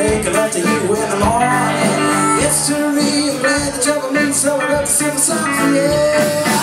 make love to you in the morning. History, I'm glad that you ever meet, so I love to sing a song for you.